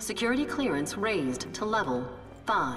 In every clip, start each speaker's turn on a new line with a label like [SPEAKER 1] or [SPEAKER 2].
[SPEAKER 1] Security clearance raised to level 5.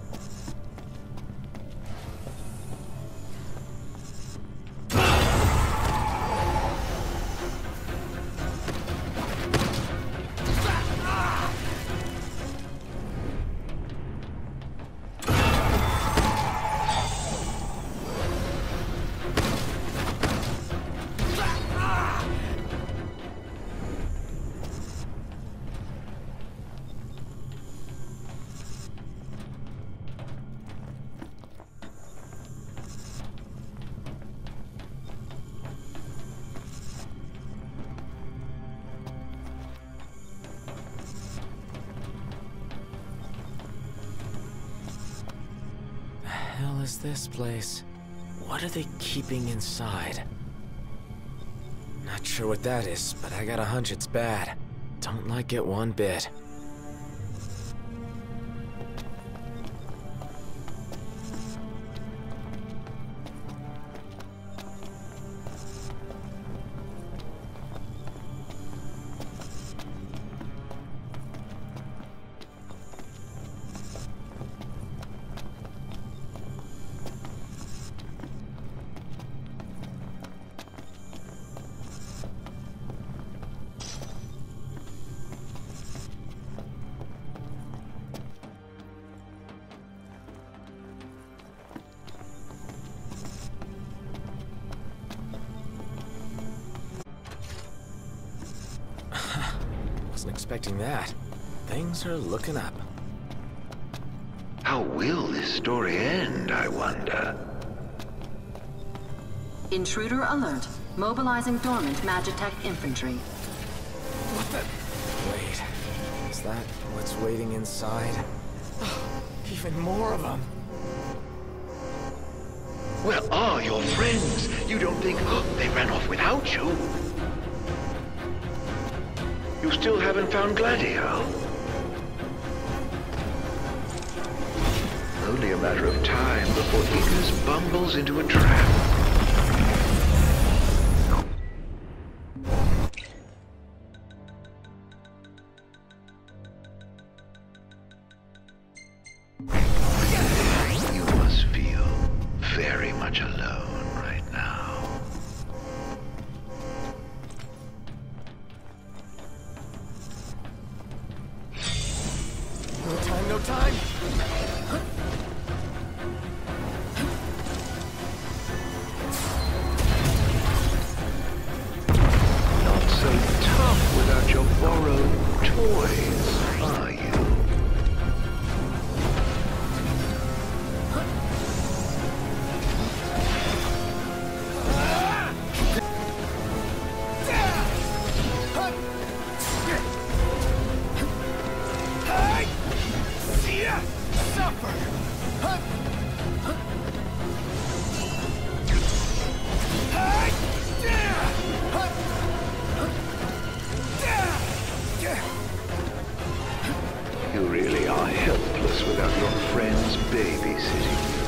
[SPEAKER 2] Hell is this place? What are they keeping inside? Not sure what that is, but I got a hunch it's bad. Don't like it one bit. Wasn't expecting that. Things are looking up.
[SPEAKER 3] How will this story end, I wonder?
[SPEAKER 1] Intruder alert. Mobilizing dormant Magitech infantry.
[SPEAKER 2] What the? Wait. Is that what's waiting inside? Even more of them.
[SPEAKER 3] Where are your friends? You don't think they ran off without you? You still haven't found Gladio? Only a matter of time before Ignis bumbles into a trap. You must feel very much alone right now.
[SPEAKER 2] No time, no time!
[SPEAKER 3] Not so tough without your borrowed toys, are you? You really are helpless without your friends babysitting you.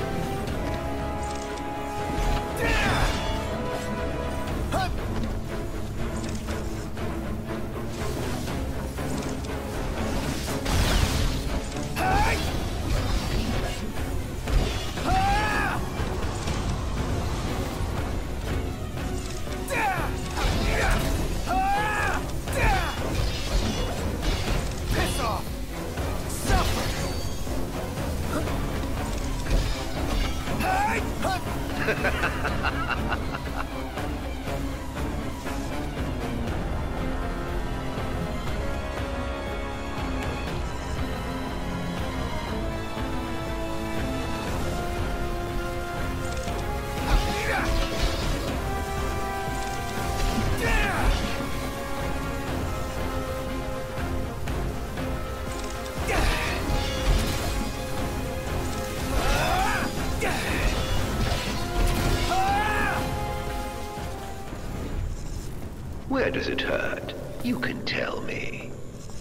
[SPEAKER 3] Where does it hurt? You can tell me.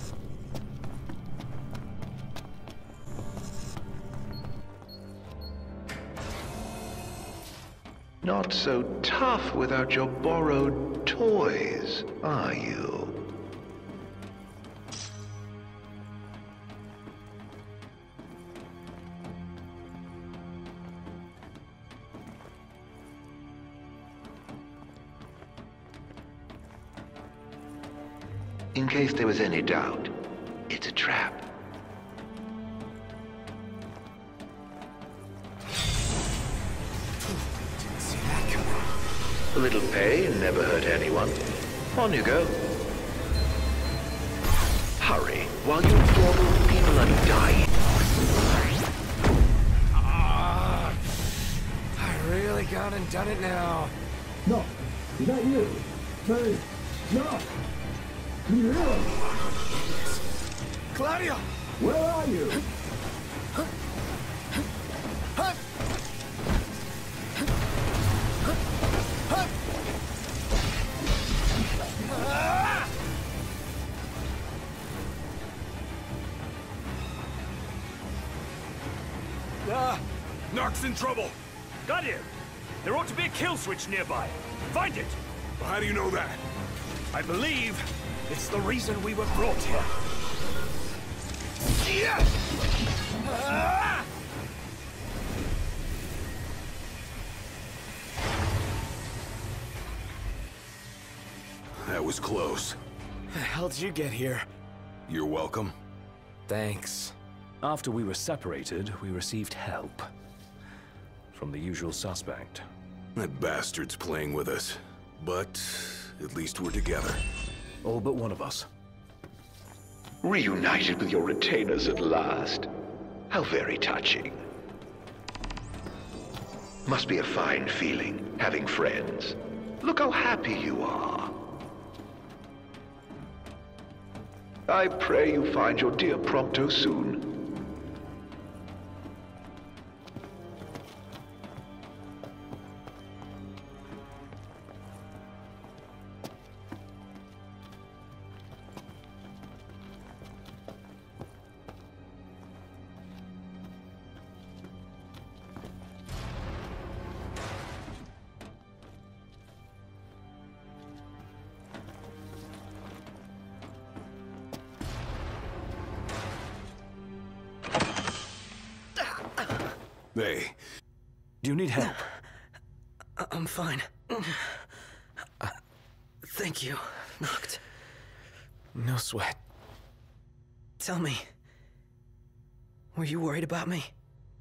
[SPEAKER 3] Not so tough without your borrowed toys, are you?
[SPEAKER 4] In case there was any doubt, it's a trap.
[SPEAKER 2] Didn't see that coming.
[SPEAKER 4] A little pain never hurt anyone. On you go. Hurry, while you adorable people are dying.
[SPEAKER 2] I really gone and done it now.
[SPEAKER 5] No, is that you? Say, no. Can you hear us?
[SPEAKER 2] Claudio!
[SPEAKER 5] Where are you?
[SPEAKER 6] Narc's in trouble! Got him! There ought to be a kill switch nearby. Find it!
[SPEAKER 7] Well, how do you know that?
[SPEAKER 6] I believe it's the reason we were brought here.
[SPEAKER 7] That was close.
[SPEAKER 2] The hell did you get here?
[SPEAKER 7] You're welcome.
[SPEAKER 2] Thanks.
[SPEAKER 8] After we were separated, we received help from the usual suspect.
[SPEAKER 7] That bastard's playing with us. But at least we're together.
[SPEAKER 8] All but one of us.
[SPEAKER 4] Reunited with your retainers at last. How very touching. Must be a fine feeling, having friends. Look how happy you are. I pray you find your dear Prompto soon.
[SPEAKER 7] Hey.
[SPEAKER 8] Do you need help?
[SPEAKER 9] I'm fine. Thank you, Noct.
[SPEAKER 2] No sweat.
[SPEAKER 9] Tell me, were you worried about me?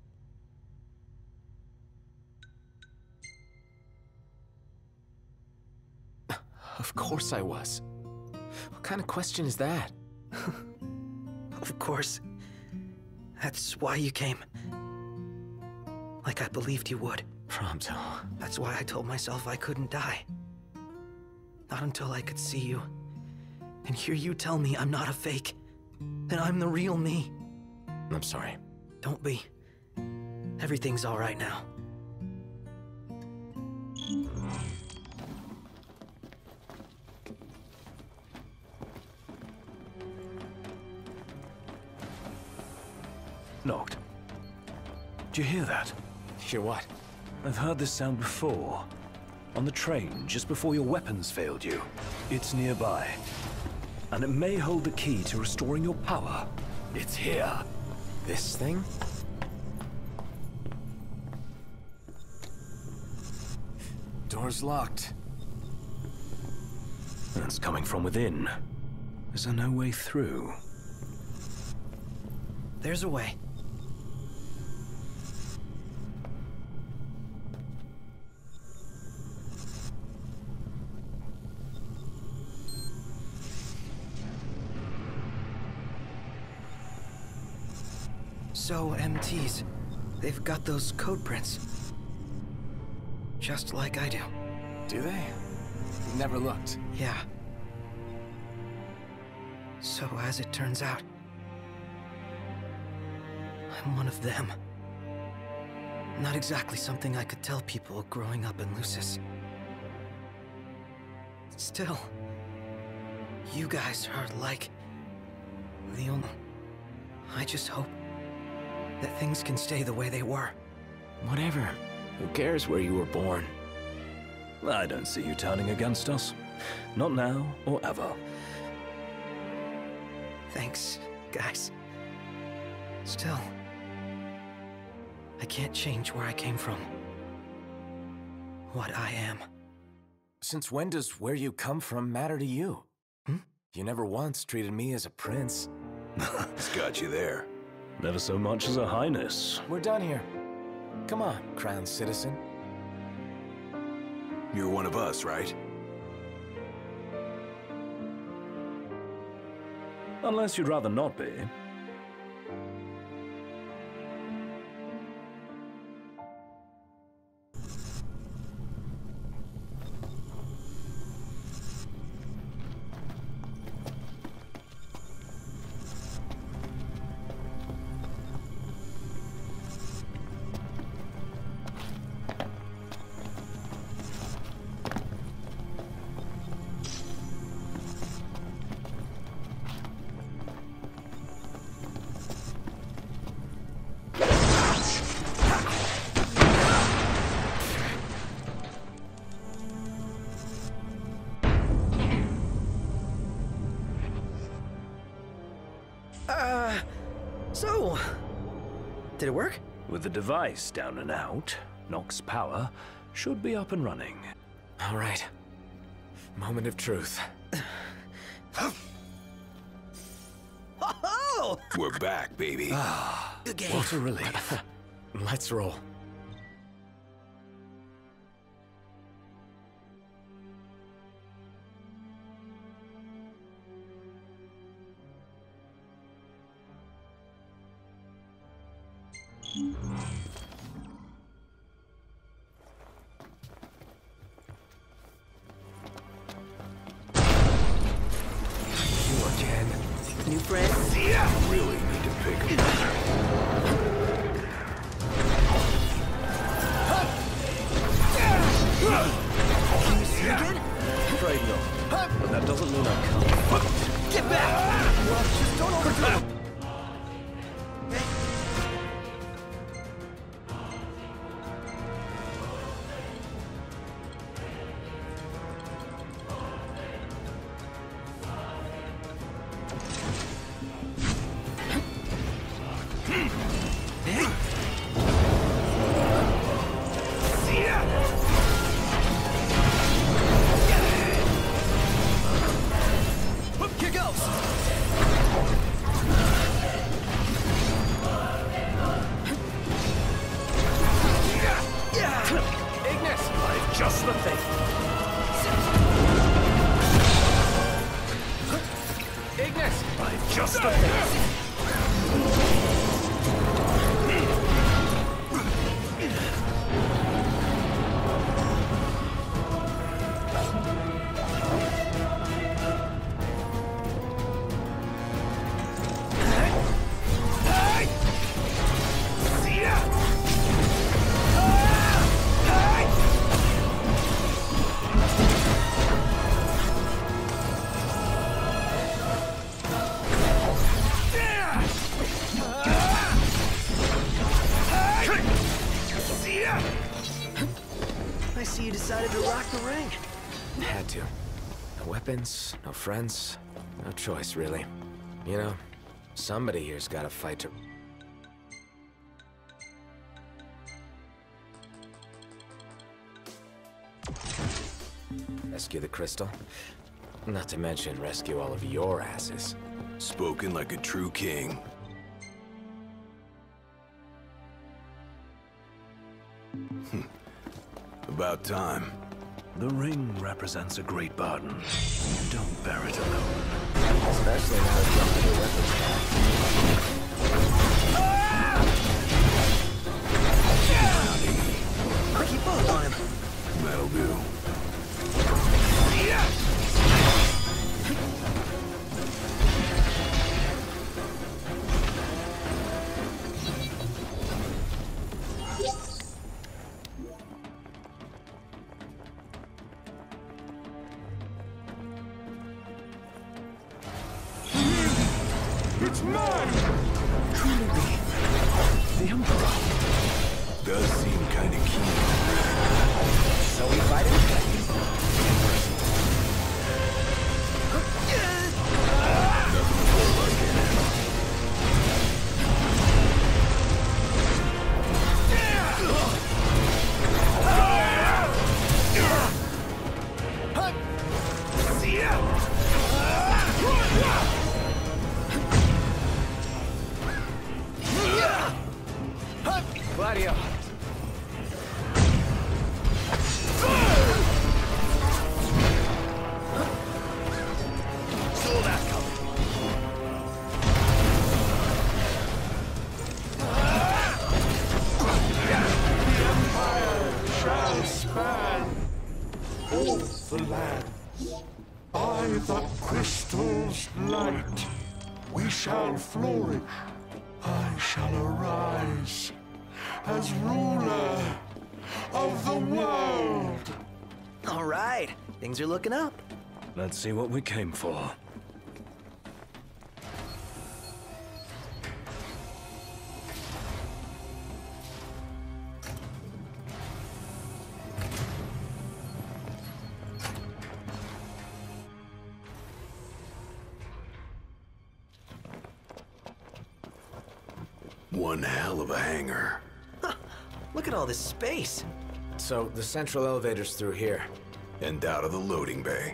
[SPEAKER 2] Of course I was. What kind of question is that?
[SPEAKER 9] Of course. That's why you came. Like I believed you would.
[SPEAKER 2] Prompto.
[SPEAKER 9] That's why I told myself I couldn't die. Not until I could see you. And hear you tell me I'm not a fake. That I'm the real me.
[SPEAKER 2] I'm sorry.
[SPEAKER 9] Don't be. Everything's all right now.
[SPEAKER 8] Noct. Do you hear that?
[SPEAKER 2] Hear what?
[SPEAKER 8] I've heard this sound before. On the train, just before your weapons failed you. It's nearby. And it may hold the key to restoring your power. It's here.
[SPEAKER 2] This thing? Door's locked.
[SPEAKER 8] And it's coming from within. Is there no way through?
[SPEAKER 9] There's a way. So, MTs, they've got those code prints. Just like I do.
[SPEAKER 2] Do they? Never looked.
[SPEAKER 9] Yeah. So, as it turns out, I'm one of them. Not exactly something I could tell people growing up in Lucis. Still, you guys are like the only... I just hope that things can stay the way they were.
[SPEAKER 2] Whatever. Who cares where you were born?
[SPEAKER 8] I don't see you turning against us. Not now or ever.
[SPEAKER 9] Thanks, guys. Still, I can't change where I came from. What I am.
[SPEAKER 2] Since when does where you come from matter to you? You never once treated me as a prince.
[SPEAKER 7] It's got you there.
[SPEAKER 8] Never so much as a highness.
[SPEAKER 2] We're done here. Come on, crowned citizen.
[SPEAKER 7] You're one of us, right?
[SPEAKER 8] Unless you'd rather not be.
[SPEAKER 9] So, did it work?
[SPEAKER 8] With the device down and out, Nox's power should be up and running.
[SPEAKER 2] All right. Moment of truth.
[SPEAKER 9] Oh!
[SPEAKER 7] We're back, baby.
[SPEAKER 9] Good game.
[SPEAKER 8] What a relief.
[SPEAKER 2] Let's roll.
[SPEAKER 9] New friends?
[SPEAKER 7] Yeah. Really need to pick them up.
[SPEAKER 9] Can you see again?
[SPEAKER 8] Afraid not. But that doesn't mean I can't.
[SPEAKER 9] Get back! Well, just don't overdo it. Here goes!
[SPEAKER 8] Ignis! I've just the thing.
[SPEAKER 2] Ignis!
[SPEAKER 8] I've just the thing.
[SPEAKER 9] I see you decided to rock the ring.
[SPEAKER 2] Had to. No weapons, no friends, no choice, really. You know, somebody here's got to fight to... Rescue the crystal? Not to mention rescue all of your asses.
[SPEAKER 7] Spoken like a true king. About time.
[SPEAKER 8] The ring represents a great burden. Don't bear it alone.
[SPEAKER 2] Especially now it's got your weapons back.
[SPEAKER 9] I'll keep both on him.
[SPEAKER 7] That'll do.
[SPEAKER 8] It's mine! Truly, the Emperor.
[SPEAKER 7] Does seem kind of keen.
[SPEAKER 9] So we fight him?
[SPEAKER 7] Nothing before like it.
[SPEAKER 10] Crystal's light, we shall flourish. I shall arise as ruler of the world.
[SPEAKER 9] All right, things are looking up.
[SPEAKER 8] Let's see what we came for.
[SPEAKER 7] One hell of a hangar.
[SPEAKER 9] Huh, look at all this space.
[SPEAKER 2] So, the central elevator's through here.
[SPEAKER 7] And out of the loading bay.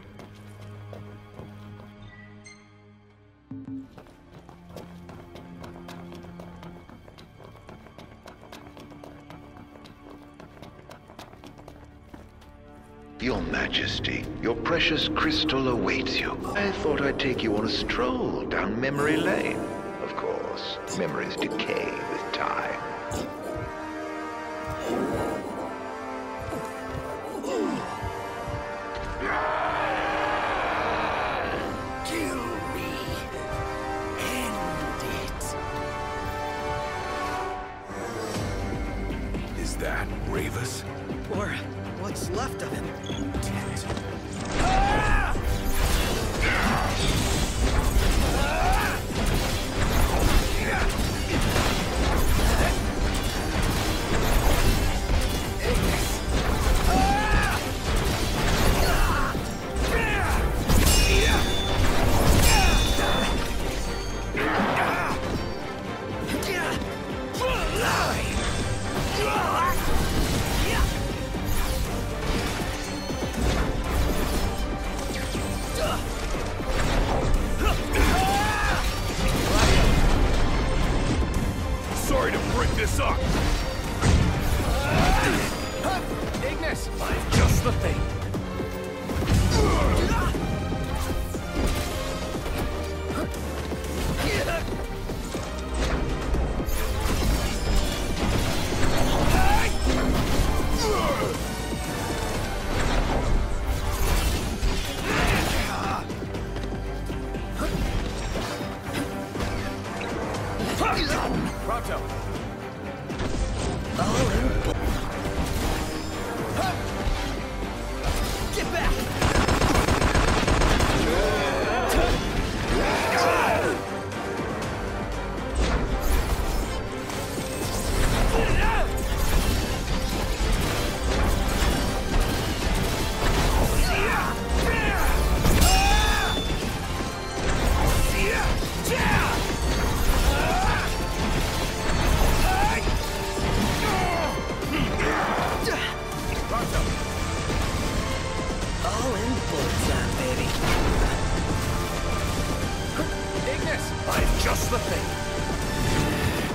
[SPEAKER 4] Your Majesty, your precious crystal awaits you. I thought I'd take you on a stroll down memory lane. Of course, memories decay with time.
[SPEAKER 10] Kill me. End it.
[SPEAKER 7] Is that Ravus?
[SPEAKER 9] Or what's left of him.
[SPEAKER 6] Sorry to break this up.
[SPEAKER 2] Ignis!
[SPEAKER 6] I'm just the thing.
[SPEAKER 2] Prompto!
[SPEAKER 9] Get back! All in bullseye, baby.
[SPEAKER 2] Ignis!
[SPEAKER 6] I'm just the thing.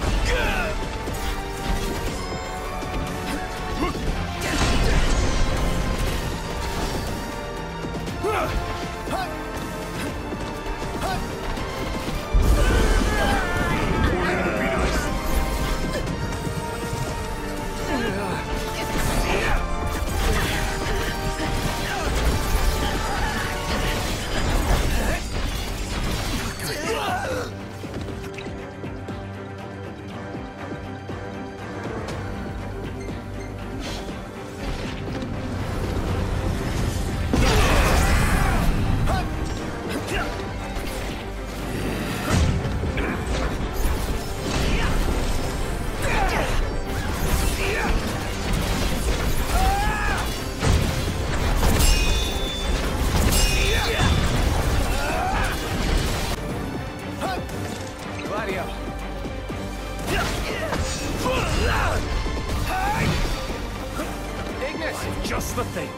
[SPEAKER 2] Gladio! Ignis!
[SPEAKER 6] I'm just the thing.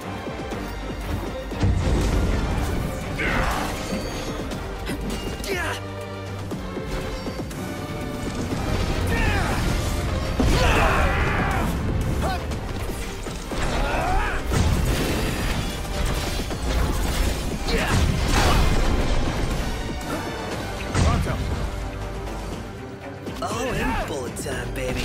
[SPEAKER 2] Prompto!
[SPEAKER 9] All in bullet time, baby.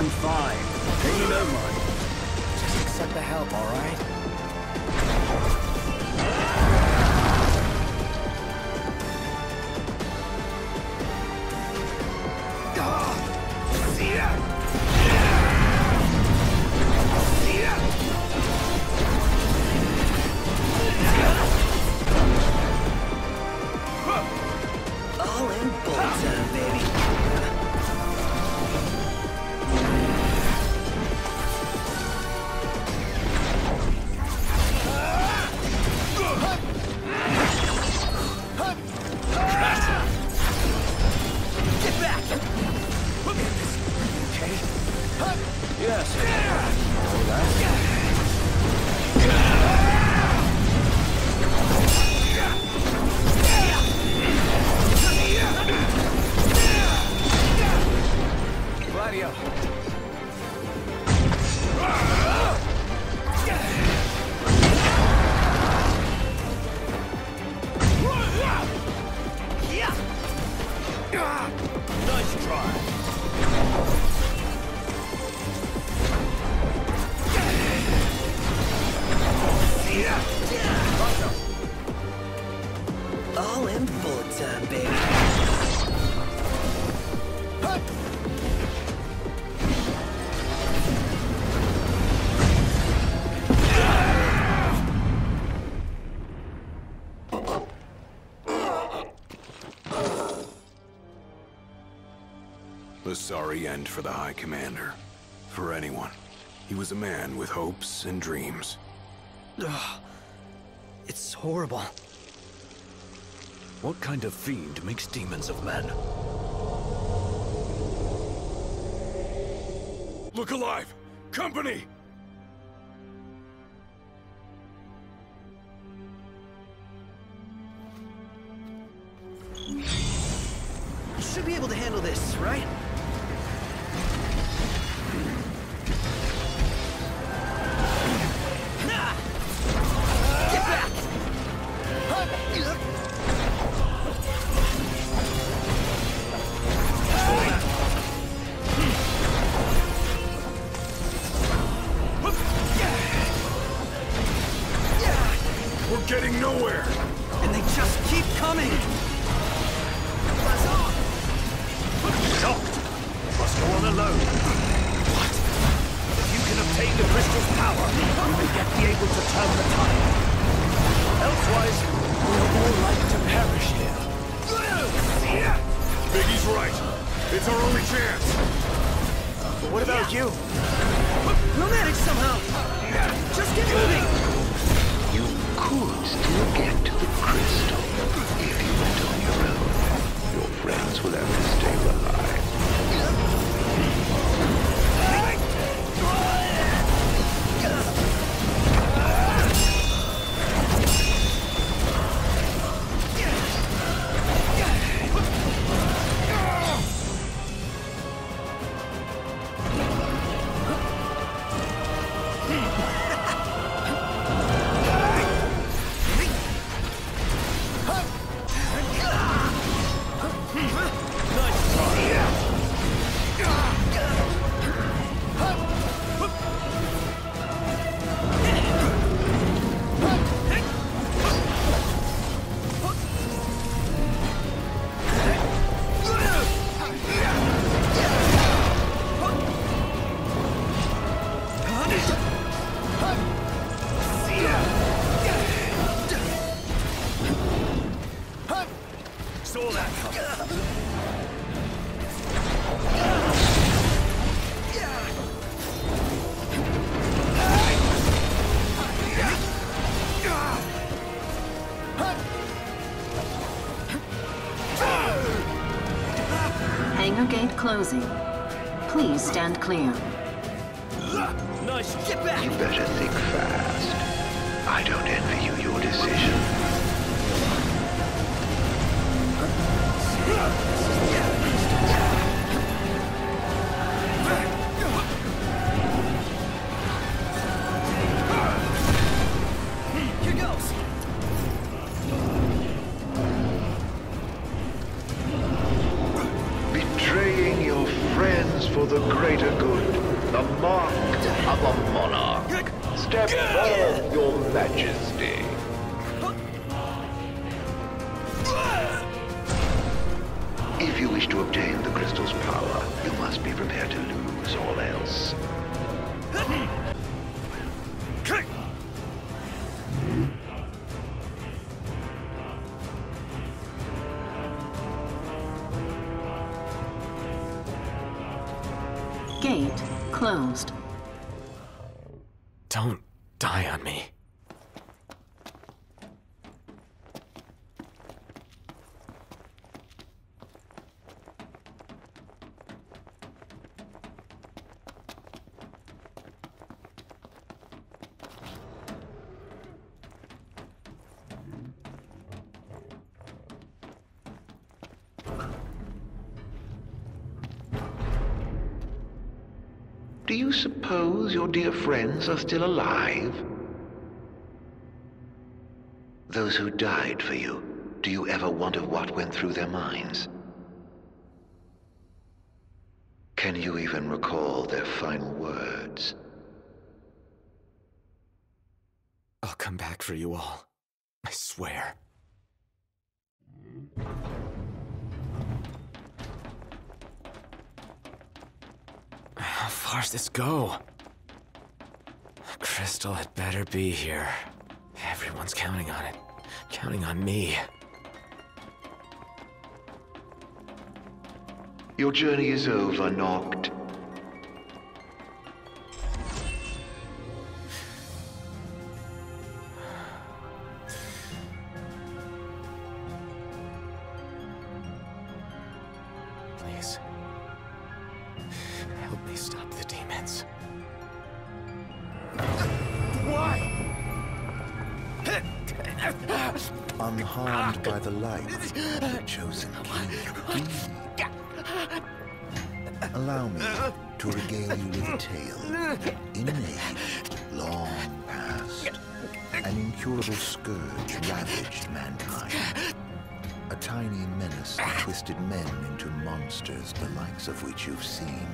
[SPEAKER 8] I'm fine. Pay me no mind.
[SPEAKER 2] Just accept the help, all right?
[SPEAKER 9] All in bullet time, baby. Get back!
[SPEAKER 8] Okay? Yes. Oh, that's... Gladio.
[SPEAKER 6] Nice try.
[SPEAKER 9] All in bullet time, baby.
[SPEAKER 7] A sorry end for the High Commander. For anyone. He was a man with hopes and dreams.
[SPEAKER 9] Ugh. It's horrible.
[SPEAKER 8] What kind of fiend makes demons of men?
[SPEAKER 7] Look alive! Company!
[SPEAKER 9] You should be able to handle this, right? Get back!
[SPEAKER 7] We're getting nowhere!
[SPEAKER 9] And they just keep coming!
[SPEAKER 6] Shocked. Must go on alone. What? If you can obtain the crystal's power, you may yet be able to turn the tide. Elsewise, we'll all like to perish here.
[SPEAKER 7] Biggie's right. It's our only chance.
[SPEAKER 6] What about you?
[SPEAKER 9] We'll manage somehow! Just get moving!
[SPEAKER 4] You could still get to the crystal if you went on your own. Your friends will have to stay alive.
[SPEAKER 6] Saw that coming.
[SPEAKER 1] Hangar gate closing. Please stand clear.
[SPEAKER 6] Nice.
[SPEAKER 9] Get back!
[SPEAKER 4] You better think fast. I don't envy you your decision.
[SPEAKER 9] Here goes!
[SPEAKER 4] Betraying your friends for the greater good. The mark of a monarch. Step forth, your majesty. If you wish to obtain the crystal's power, you must be prepared to lose all else.
[SPEAKER 1] Gate closed.
[SPEAKER 2] Don't die on me.
[SPEAKER 4] Do you suppose your dear friends are still alive? Those who died for you, do you ever wonder what went through their minds? Can you even recall their final words?
[SPEAKER 2] I'll come back for you all. I swear. How far's this go? Crystal had better be here. Everyone's counting on it. Counting on me.
[SPEAKER 4] Your journey is over, Noct.
[SPEAKER 2] Please. Help me stop the demons.
[SPEAKER 6] Why?
[SPEAKER 11] Unharmed by the light of the chosen king. Allow me to regale you with a tale. In an age long past, an incurable scourge ravaged mankind. A tiny menace that twisted men into monsters, the likes of which you've seen.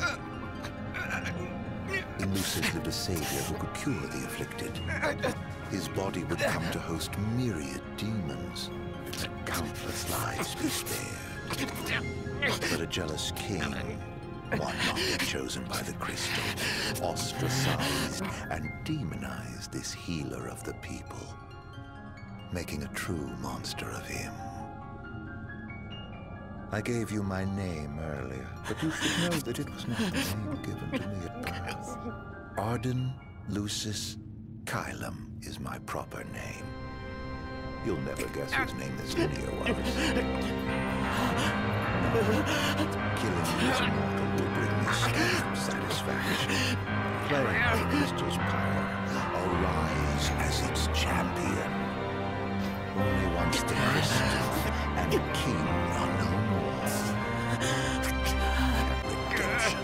[SPEAKER 11] In Lucis lived a savior who could cure the afflicted. His body would come to host myriad demons. Countless lives be spared. But a jealous king, one not yet chosen by the crystal, ostracized and demonized this healer of the people, making a true monster of him. I gave you my name earlier, but you should know that it was not the name given to me at birth. Arden Lucis Caelum is my proper name. You'll never guess whose name this video was. Killing this mortal will bring me scant satisfaction. Playing the crystal's power, arise as its champion. Only once the crystal and the king are no more. Redemption.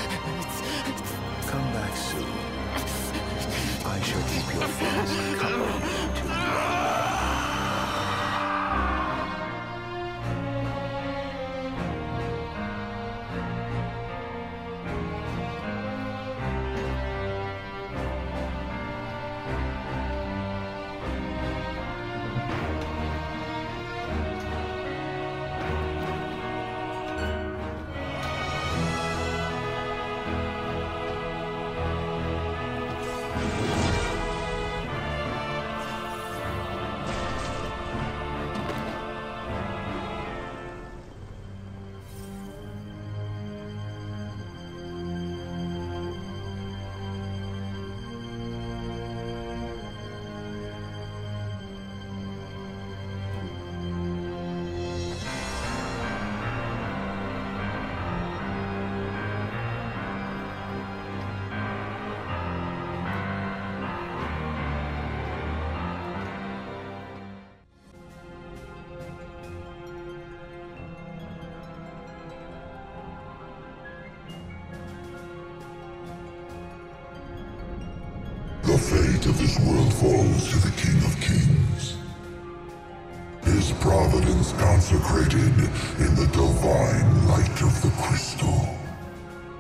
[SPEAKER 11] Come back soon. I shall keep your friends company till you arrive.
[SPEAKER 10] The fate of this world falls to the King of Kings. His providence consecrated in the divine light of the crystal.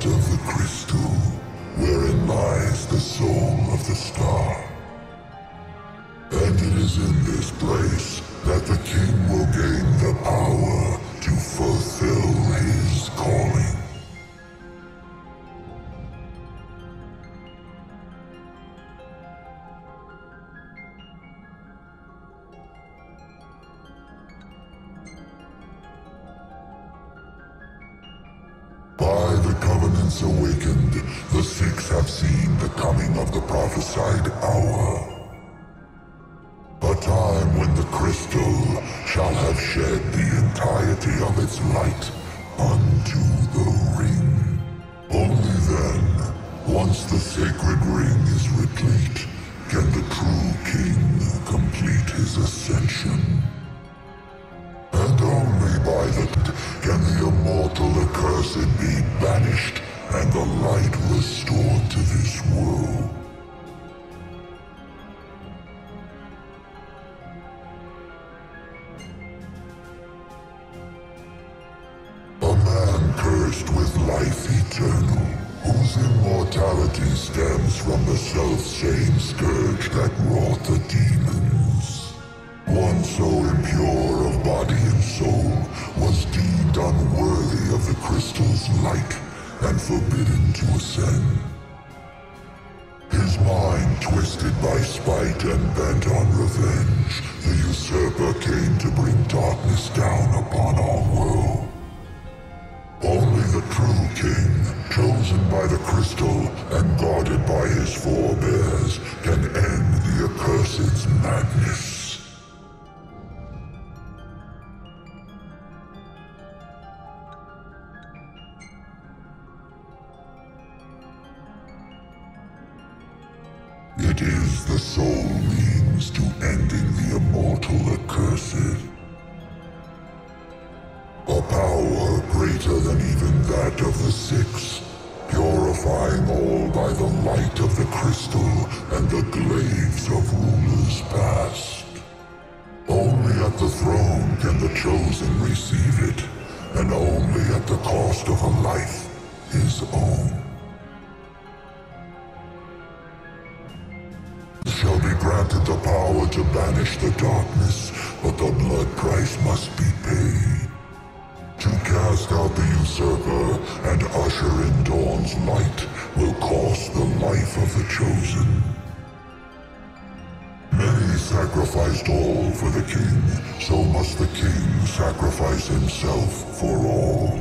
[SPEAKER 10] heart of the crystal, wherein lies the soul of the star. And it is in this place that the king will gain the power to fulfill his calling. By the Covenant's awakened, the Six have seen the coming of the prophesied hour. A time when the crystal shall have shed the entirety of its light unto the ring. Only then, once the sacred ring is replete, can the true king complete his ascension. And only by that can the immortal accursed be banished and the light restored to this world. A man cursed with life eternal, whose immortality stems from the self-same scourge that wrought the demons. One so impure of body and soul was deemed unworthy of the crystal's light and forbidden to ascend. His mind twisted by spite and bent on revenge, the usurper came to bring darkness down upon our world. Only the true king, chosen by the crystal and guarded by his forebears, can end the accursed's madness. It is the sole means to ending the immortal accursed. A power greater than even that of the Six, purifying all by the light of the crystal and the glaives of rulers past. Only at the throne can the chosen receive it, and only at the cost of a life his own. Shall be granted the power to banish the darkness, but the blood price must be paid. To cast out the usurper and usher in dawn's light will cost the life of the chosen. Many sacrificed all for the king, so must the king sacrifice himself for all.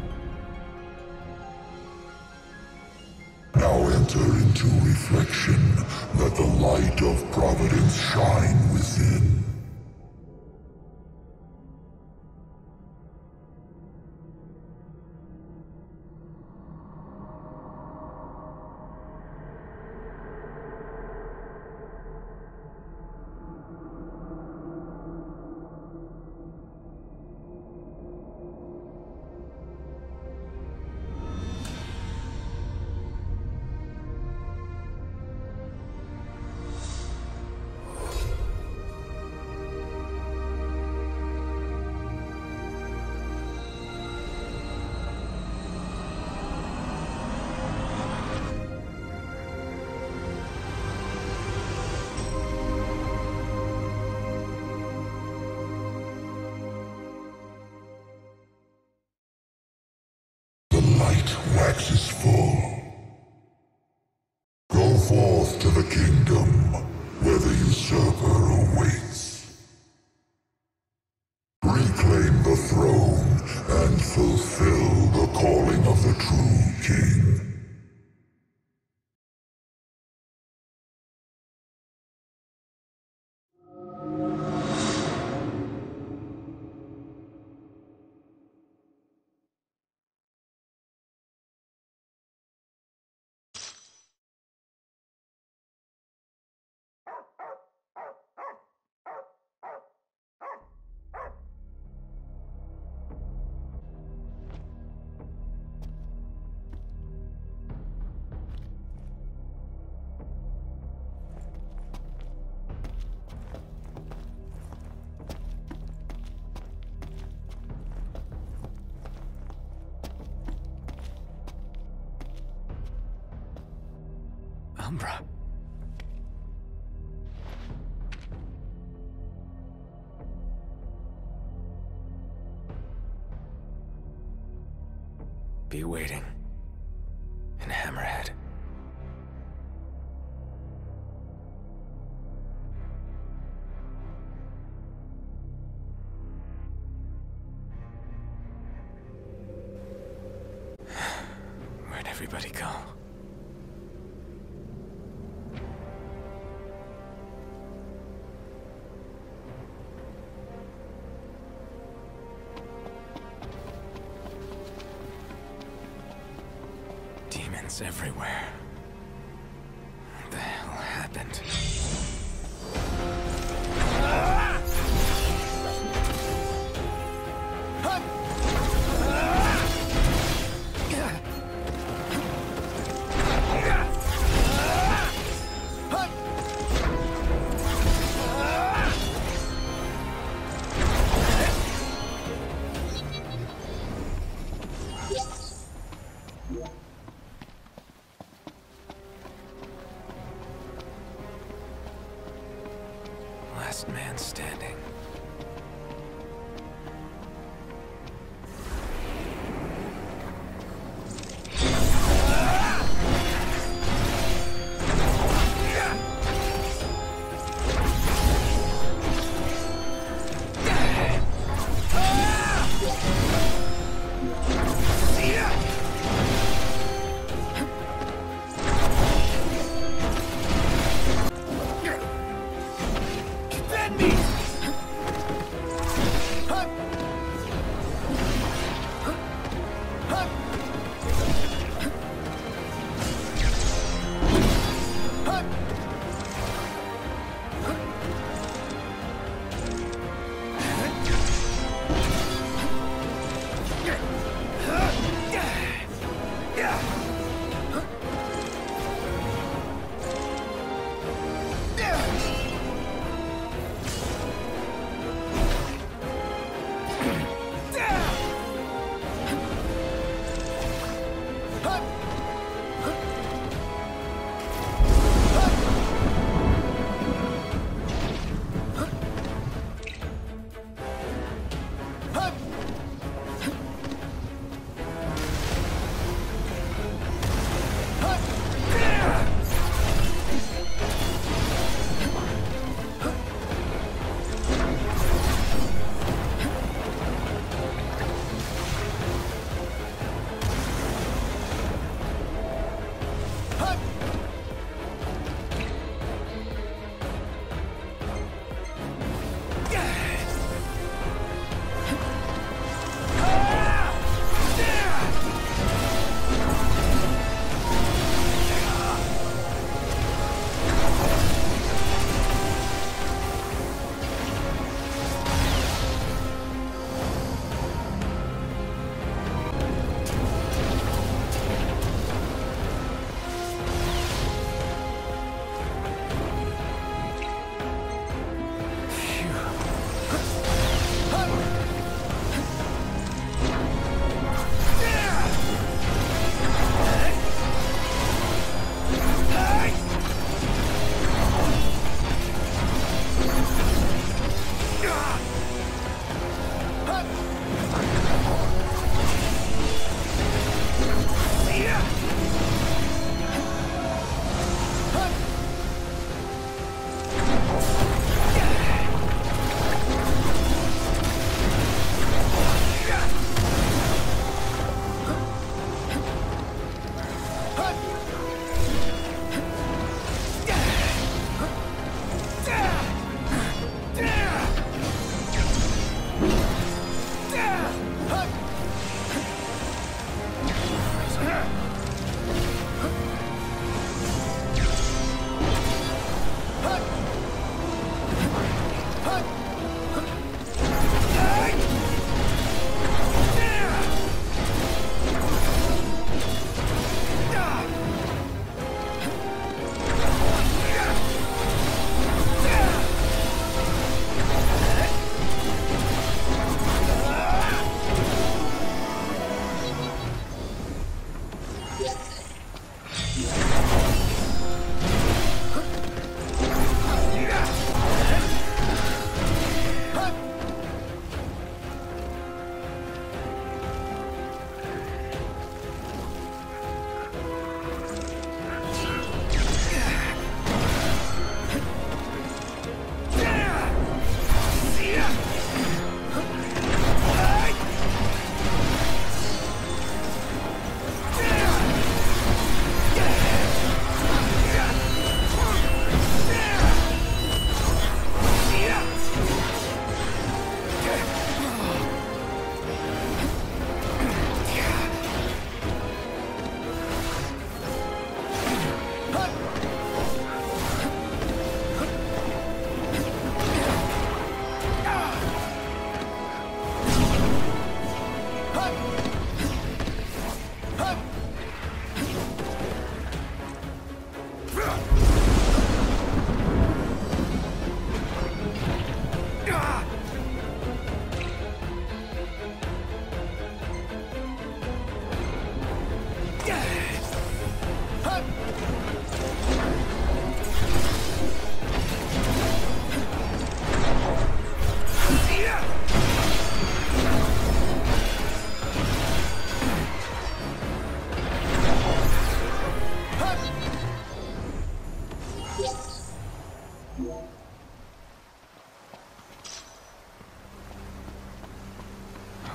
[SPEAKER 10] Now enter into reflection, let the light of providence shine within. Waxes full. Go forth to the kingdom, where the usurper awaits. Reclaim the throne, and fulfill the calling of the true king.
[SPEAKER 2] Umbra. Be waiting in Hammerhead. Where'd everybody go? Demons everywhere. What the hell happened? Last man standing.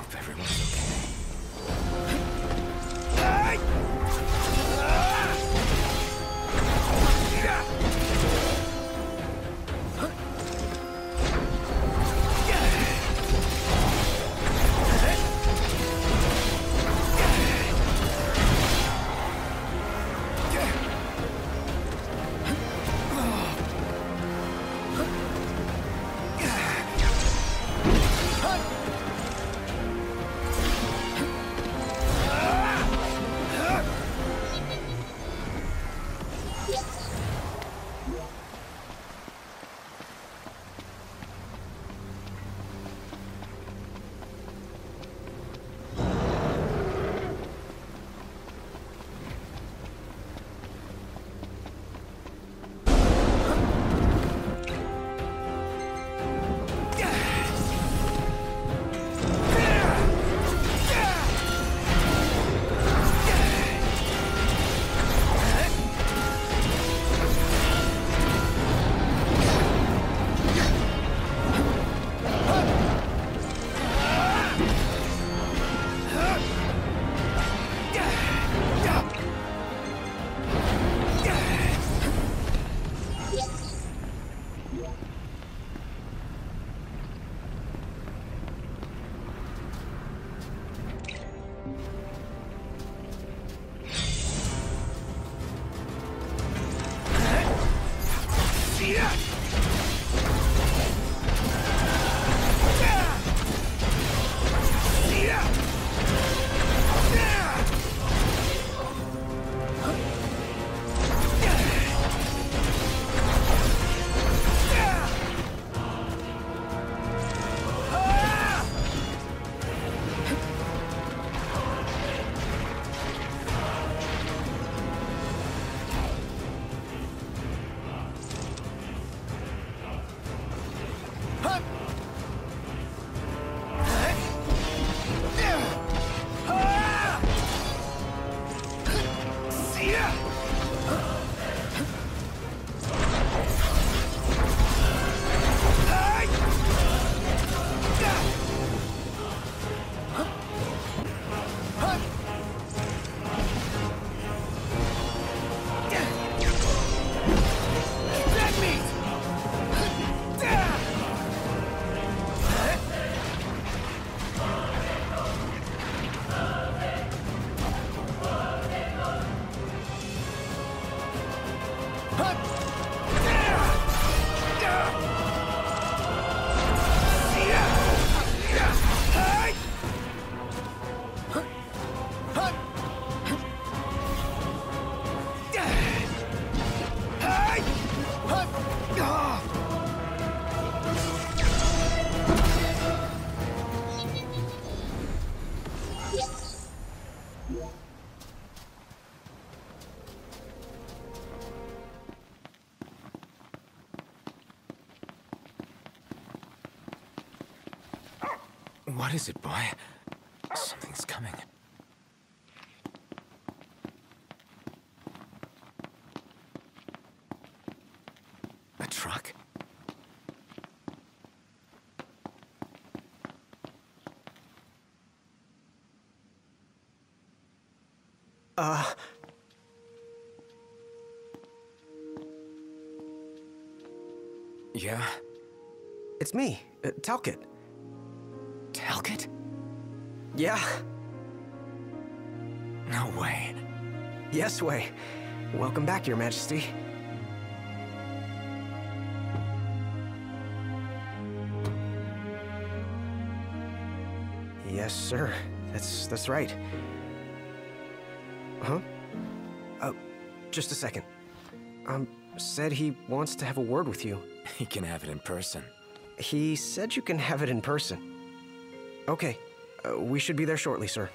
[SPEAKER 2] Hope everyone's okay. What is it, boy? Something's coming. A truck? Yeah?
[SPEAKER 12] It's me, Talcott.
[SPEAKER 2] Talcott?
[SPEAKER 12] Yeah.
[SPEAKER 2] No way.
[SPEAKER 12] Yes way. Welcome back, Your Majesty. Yes, sir. That's right. Huh? Oh, just a second. Said he wants to have a word with you.
[SPEAKER 2] He can have it in person.
[SPEAKER 12] He said you can have it in person. Okay. We should be there shortly, sir.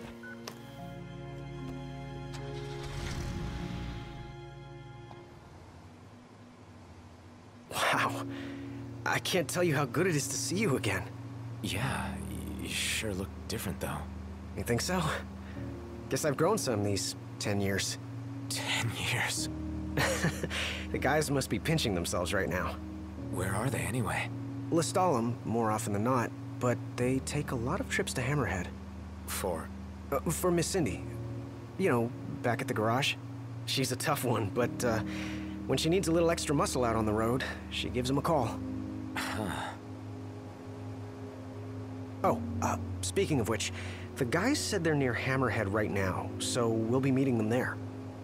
[SPEAKER 12] Wow. I can't tell you how good it is to see you again.
[SPEAKER 2] Yeah, you sure look different, though.
[SPEAKER 12] You think so? Guess I've grown some these 10 years.
[SPEAKER 2] 10 years?
[SPEAKER 12] The guys must be pinching themselves right now.
[SPEAKER 2] Where are they, anyway?
[SPEAKER 12] Lestalem, more often than not, but they take a lot of trips to Hammerhead.
[SPEAKER 2] For?
[SPEAKER 12] For Miss Cindy. You know, back at the garage. She's a tough one, but when she needs a little extra muscle out on the road, she gives him a call. Oh, speaking of which, the guys said they're near Hammerhead right now, so we'll be meeting them there.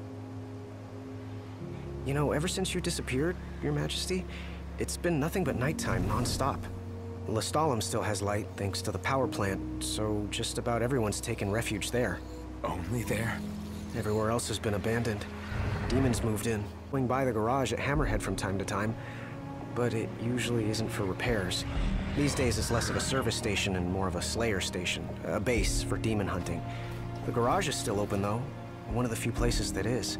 [SPEAKER 12] You know, ever since you disappeared, Your Majesty, it's been nothing but nighttime non-stop. Lestalem still has light thanks to the power plant, so just about everyone's taken refuge there.
[SPEAKER 2] Only there?
[SPEAKER 12] Everywhere else has been abandoned. Demons moved in, swing by the garage at Hammerhead from time to time, but it usually isn't for repairs. These days it's less of a service station and more of a slayer station, a base for demon hunting. The garage is still open though, one of the few places that is.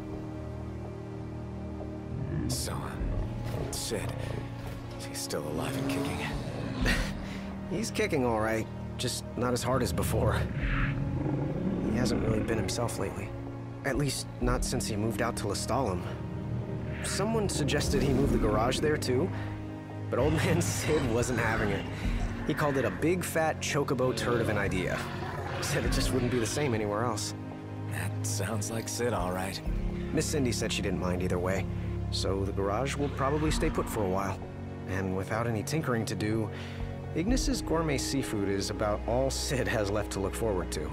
[SPEAKER 2] So, Sid, he's still alive and kicking.
[SPEAKER 12] He's kicking all right, just not as hard as before. He hasn't really been himself lately. At least, not since he moved out to Lestalem. Someone suggested he move the garage there too, but old man Sid wasn't having it. He called it a big fat chocobo turd of an idea. Said it just wouldn't be the same anywhere else.
[SPEAKER 2] That sounds like Sid, all right.
[SPEAKER 12] Miss Cindy said she didn't mind either way, so the garage will probably stay put for a while. And without any tinkering to do, Ignis's gourmet seafood is about all Sid has left to look forward to.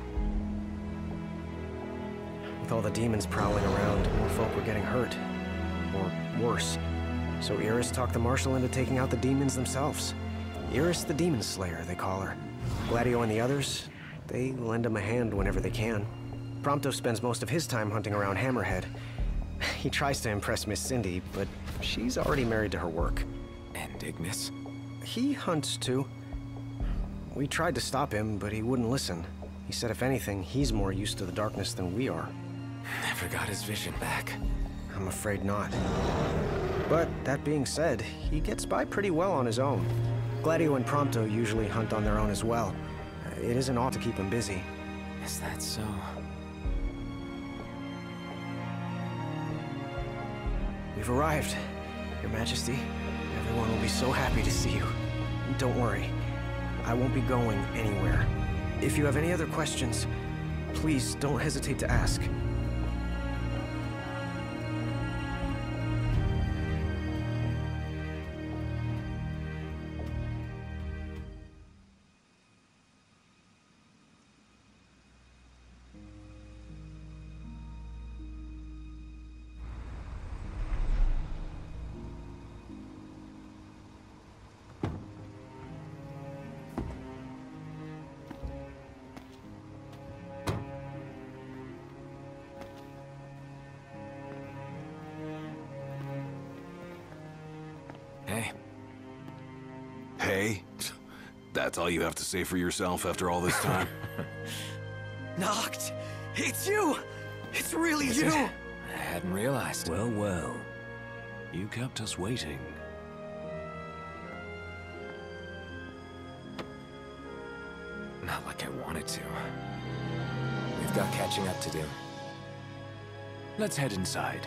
[SPEAKER 12] With all the demons prowling around, more folk were getting hurt. Or worse. So Iris talked the Marshal into taking out the demons themselves. Iris the Demon Slayer, they call her. Gladio and the others, they lend him a hand whenever they can. Prompto spends most of his time hunting around Hammerhead. He tries to impress Miss Cindy, but she's already married to her work.
[SPEAKER 2] And Ignis?
[SPEAKER 12] He hunts too. We tried to stop him, but he wouldn't listen. He said if anything, he's more used to the darkness than we are.
[SPEAKER 2] Never got his vision back.
[SPEAKER 12] I'm afraid not. But that being said, he gets by pretty well on his own. Gladio and Prompto usually hunt on their own as well. It isn't all to keep him busy.
[SPEAKER 2] Is that so?
[SPEAKER 12] We've arrived, Your Majesty. Everyone will be so happy to see you. Don't worry. I won't be going anywhere. If you have any other questions, please don't hesitate to ask.
[SPEAKER 2] Hey.
[SPEAKER 7] Hey? That's all you have to say for yourself after all this time?
[SPEAKER 9] Noct! It's you! It's really you!
[SPEAKER 2] I hadn't realized.
[SPEAKER 8] Well, well. You kept us waiting.
[SPEAKER 2] Not like I wanted to. We've got catching up to do.
[SPEAKER 8] Let's head inside.